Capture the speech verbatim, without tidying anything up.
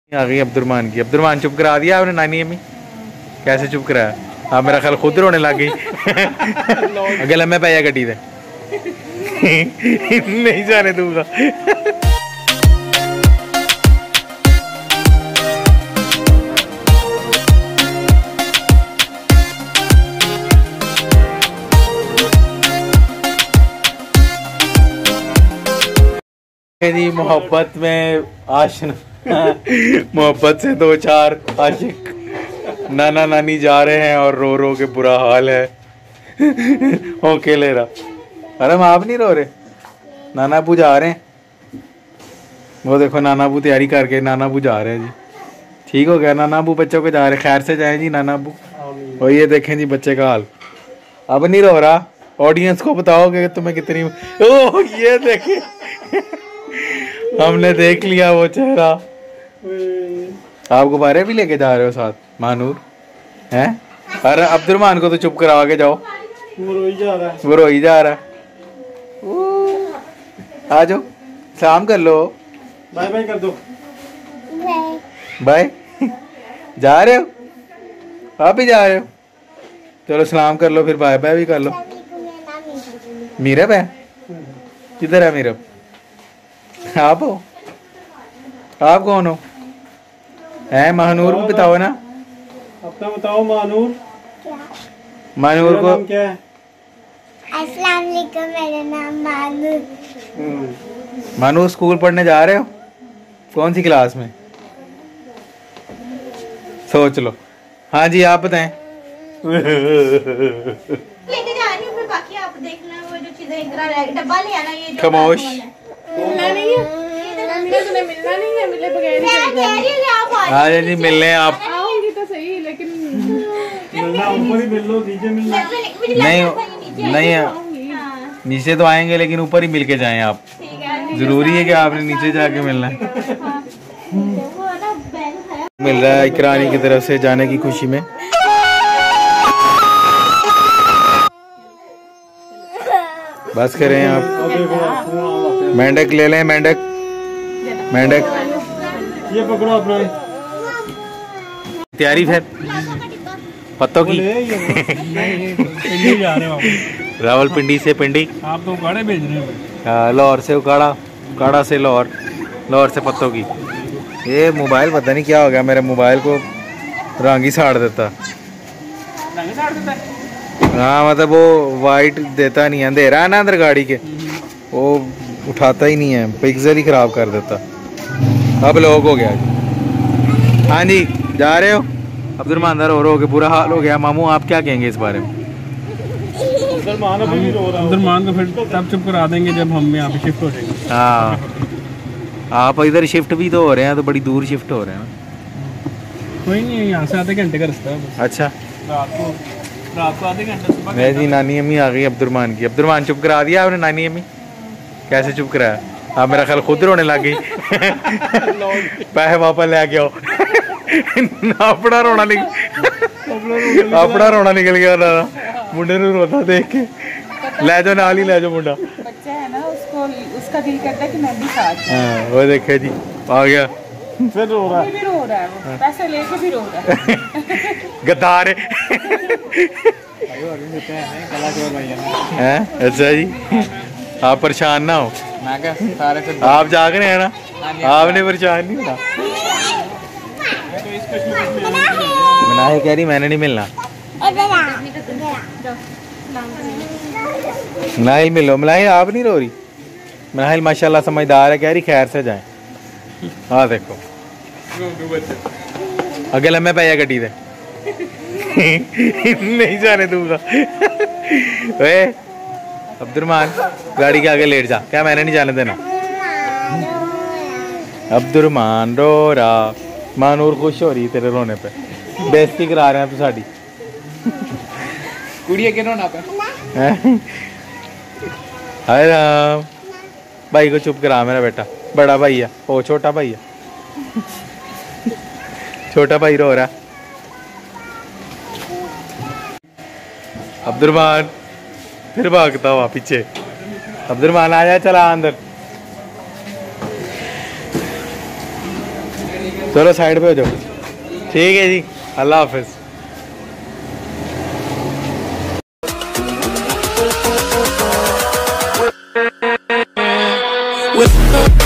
आ गई अब्दुरमान की। अब्दुरमान चुप करा दिया आपने नानी अम्मी? कैसे चुप कराया? आप मेरा ख्याल खुद रोने लग गई। अगे लम्बे पाया गड्डी दे। नहीं जाने दूंगा। जी मोहब्बत में आशना, मोहब्बत से दो चार आशिक नाना नानी जा रहे हैं और रो रो के बुरा हाल है। ओके ले रहा। अरे हम आप नहीं रो रहे, नाना अबू जा रहे हैं। वो देखो नाना अबू तैयारी करके नाना अबू जा रहे हैं जी। ठीक हो गया, नाना अबू बच्चों को जा रहे हैं, खैर से जाएं जी नाना अबू। और ये देखें जी बच्चे का हाल, अब नहीं रो रहा। ऑडियंस को बताओगे तुम्हें कितनी। ओह ये देखे, हमने देख लिया वो चेहरा। आप गुब्बारे भी लेके जा रहे हो साथ मानूर हैं? अरे अब्दुरमान को तो चुप करा के जाओ, वो रोई जा रहा है। वो रोई जा रहा है। आ जाओ सलाम कर लो, बाय बाय कर दो। बाय जा रहे हो? आप भी जा रहे हो? चलो सलाम कर लो, फिर बाय बाय भी कर लो। मीरब है? किधर है मीरब? आप हो? आप कौन हो? है महानूर को बताओ ना, अपना बताओ। महानूर क्या? महानूर को क्या है? अस्सलाम वालेकुम, मेरा नाम महानूर। महानूर स्कूल पढ़ने जा रहे हो? कौन सी क्लास में? सोच लो। हाँ जी आप बताएं। लेके जा रही हूँ, फिर बाकी आप देखना वो जो चीजें इधर डब्बा ले आना। ये खामोश, मिलना नहीं है, तुम्हें मिलना नहीं है, मिले बगैर ही जी मिलने आप आओगे तो सही, लेकिन मिलना ऊपर ही मिल लो, नीचे मिलना नहीं। नहीं नीचे तो आएंगे लेकिन ऊपर ही मिल के जाएं आप। जरूरी है कि आपने नीचे जाके मिलना है। मिल रहा है इकरानी की तरफ से जाने की खुशी में। बस करें आप, मेंढक ले लें। मेंढक मेंढक ये पकड़ो अपना। तैयारी फिर पत्तों की। रावलपिंडी से पिंडी, आप तो उकाड़े भेज रहे हो। लाहौर से उकाड़ा, उकाड़ा से लाहौर, लाहौर से पत्तों की। ये मोबाइल पता नहीं क्या हो गया, मेरे मोबाइल को रंग ही साड़ देता। हाँ मतलब वो वाइट देता नहीं है, अंधेरा है ना अंदर गाड़ी के, वो उठाता ही नहीं है, पिक्सल ही खराब कर देता। अब लोग हो गया। हाँ जी जा रहे हो? अब्दुरमान अंदर हो रहे हो, बुरा हाल हो गया। मामू आप क्या कहेंगे इस बारे में? अब्दुरमान को फिर तब चुप करा देंगे जब हम यहाँ पे शिफ्ट हो जाएंगे। हाँ आप इधर शिफ्ट भी तो हो रहे हैं, तो बड़ी दूर शिफ्ट हो रहे हैं ना। कोई नहीं, यहाँ से आधे घंटे का रास्ता है। अच्छा रात को, रात को आधे घंटे। मैं जी नानी अम्मी आ गई अब्दुरमान की। अब्दुरमान चुप करा दिया आपने नानी अम्मी? कैसे चुप कराया? आप मेरा ख्याल खुद रोने लग गई। पैसे वापस ले आओ। अपना रोना निकल अपना रोना निकल गया ना, मुंडे ने रोता देख के। ले जाओ नाल ही ले जाओ, मुंडा बच्चा है ना, उसको उसका दिल करता है कि मैं भी साथ। हाँ वो देखे जी आ गया, फिर रो रहा है, रो रहा है वो, पैसे लेके भी रो रहा है। गद्दार है। अच्छा जी आप परेशान ना हो, मैं क्या सारे से आप जाग रहे हैं ना, आपने परेशान नहीं होना। मनाही कह रही मैंने नहीं मिलना। मनाहिल मिलो। मनाहिल आप नहीं रो रही? मनाहिल माशाल्लाह समझदार है, कह रही खैर से जाएं। हाँ देखो अगे लम्बे पाया गड्डी दे। नहीं जाने दूंगा। वे अब्दुरमान गाड़ी के आगे लेट जा, क्या मैंने नहीं जाने देना। अब्दुरमान रो रहा, मानूर खुश हो रही तेरे रोने पे, बेइज्जती करा रहे हैं तू साड़ी। कुड़िया के रोना पे। हाय राम, भाई को चुप करा मेरा बेटा, बड़ा भाई है ओ छोटा भाई है। छोटा भाई रो रहा। अब्दुरमान फिर भागता हुआ पीछे। अब्दुरमान आ जाए, चला अंदर। चलो साइड पे हो जाओ। ठीक है जी, अल्लाह हाफिज।